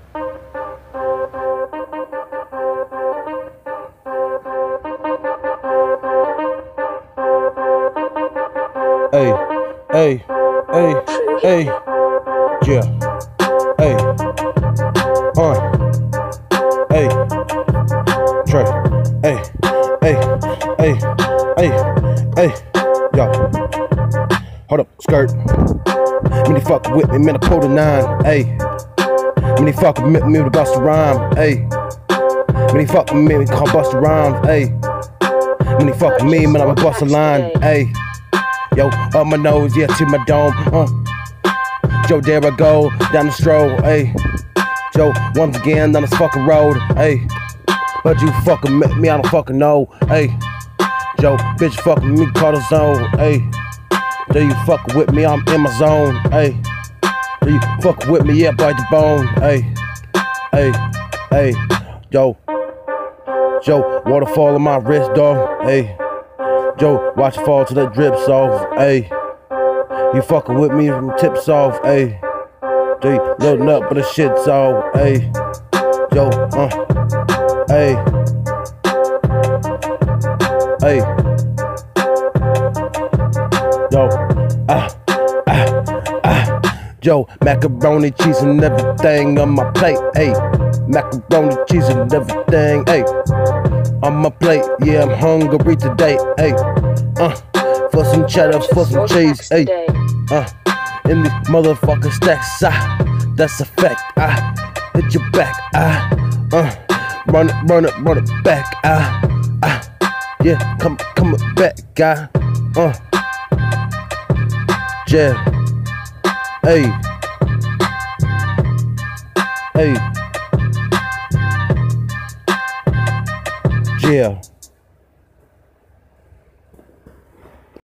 Hey, hey, hey, hey, yeah, hey, hey, Trey, hey, hey, hey, hey, hey, yo, hold up, skirt. Many fuck with me, man, I pulled a 9, hey. Many fuck with me to bust a rhyme, hey. Many fuck with me, we can't bust a rhyme, hey. Many fuck with me, man, I'ma bust a line, hey. Yo, up my nose, yeah, to my dome, Joe, there I go, down the stroll, ayy. Joe, once again, down this fucking road, ayy. But you fucking met me, I don't fucking know, ayy. Joe, bitch fucking me, call the zone, ayy. Do you fucking with me, I'm in my zone, ayy. Do you fucking with me, yeah, bite the bone, ayy. Ayy, ayy, yo. Joe, waterfall on my wrist, dog, ayy. Joe, watch it fall till that drips off, ayy. You fucking with me from tips off, ayy. Joe, you loading up, but the shit's off, ayy. Yo, ayy. Ayy. Yo, Joe, macaroni, cheese and everything on my plate, ayy. Macaroni, cheese and everything, ayy. On my plate, yeah, I'm hungry today, ayy. For some cheddar, for some cheese, ayy. In these motherfucking stacks, that's a fact, hit your back, run it back, yeah, come back, guy, yeah, hey, yeah.